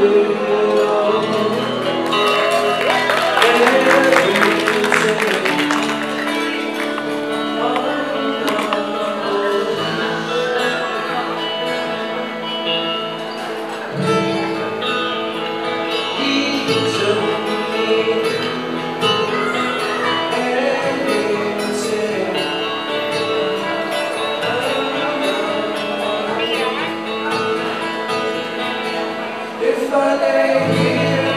If I lay here,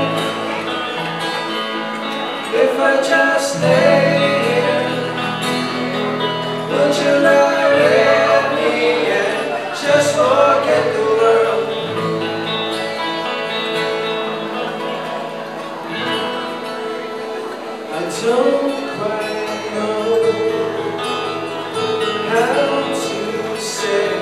if I just lay here, would you lie with me and just forget the world? I don't quite know how to say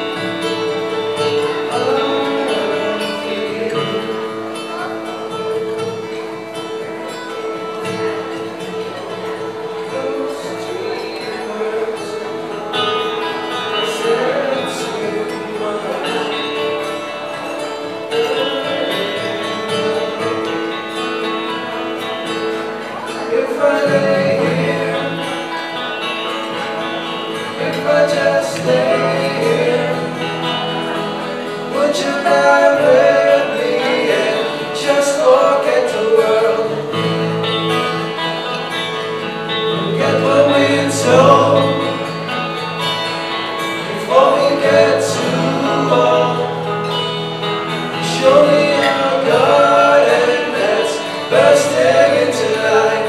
if I lay here, if I just lay here, would you lie with me and just forget the world? Forget what we're told before we get too old. Show me a garden that's bursting into life.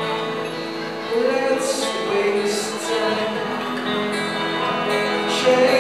Let's waste time.